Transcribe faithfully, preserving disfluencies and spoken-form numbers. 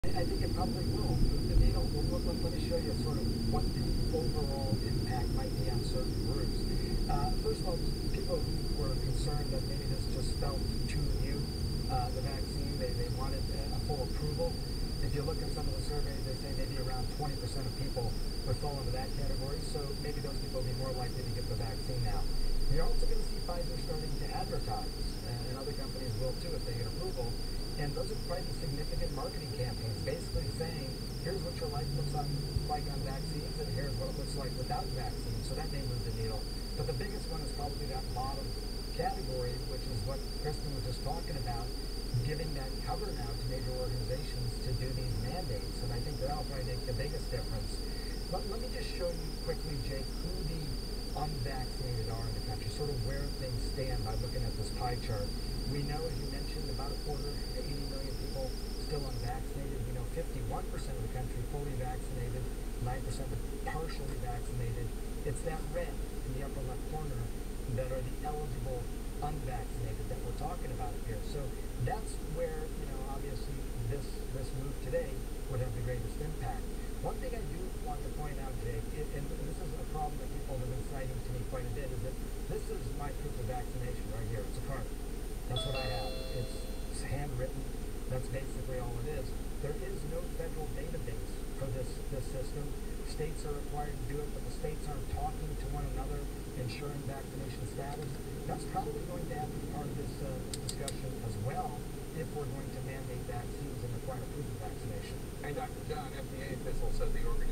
I think it probably will move the needle. Well, let, let, let me show you sort of what the overall impact might be on certain groups. Uh, first of all, people who were concerned that maybe this just felt too new, uh, the vaccine, they, they wanted a full approval. If you look at some of the surveys, they say maybe around twenty percent of people would fall into that category, so maybe those people will be more likely to get the vaccine now. You're also going to see Pfizer starting to advertise, and other companies will too if they get approval. And those are quite significant marketing campaigns, basically saying, here's what your life looks like on vaccines, and here's what it looks like without vaccines. So that may move the needle. But the biggest one is probably that bottom category, which is what Kristen was just talking about, giving that cover now to major organizations to do these mandates. And I think that'll probably make the biggest difference. But let me just show you quickly, Jake, who the unvaccinated are in the country, sort of where things stand by looking at this pie chart. We know, as you mentioned, about a quarter, eighty million people still unvaccinated. We know fifty-one percent of the country fully vaccinated, nine percent partially vaccinated. It's that red in the upper left corner that are the eligible unvaccinated that we're talking about here. So that's where, you know, obviously this, this move today would have the greatest impact. One thing I do want to point out, Jake, it, and this is a problem that people have been citing to me quite a bit, is that this is my proof of vaccination right here. It's a card. That's what I have. It's, it's handwritten. That's basically all it is. There is no federal database for this, this system. States are required to do it, but the states aren't talking to one another, ensuring vaccination status. That's probably going to have to be part of this uh, discussion as well if we're going to mandate vaccines and require proof of vaccination. And Doctor John, F D A officials said the organization